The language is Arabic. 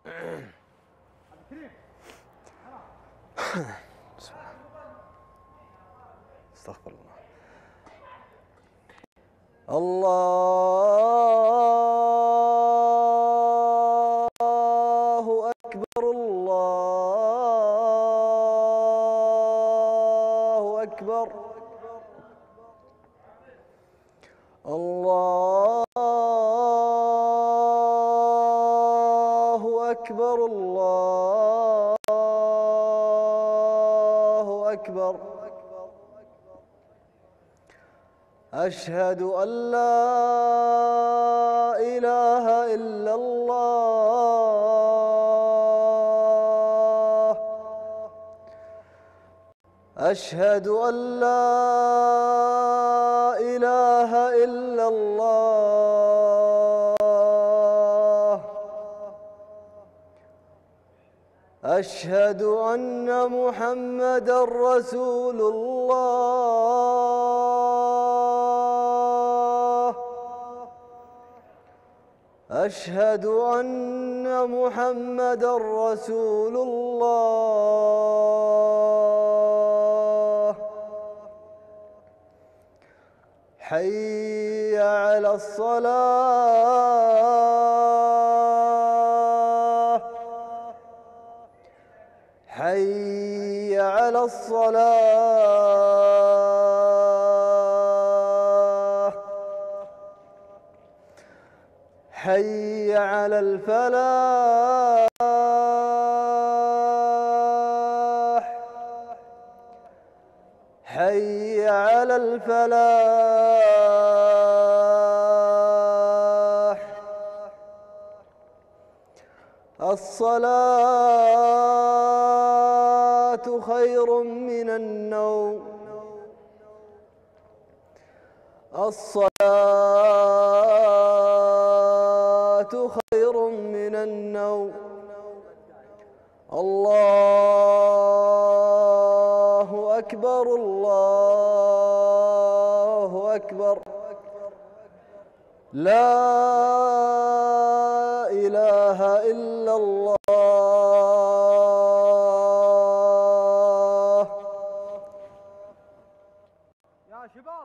استغفر الله. الله أكبر، الله أكبر، الله أكبر، الله أكبر. أشهد أن لا إله إلا الله. أشهد أن لا إله إلا الله. أشهد أن محمدًا رسول الله. أشهد أن محمدًا رسول الله. حي على الصلاة، حي على الصلاة، حي على الفلاح، حي على الفلاح. الصلاة خير من النوم، الصلاة خير من النوم. الله أكبر، الله أكبر. لا إله إلا الله.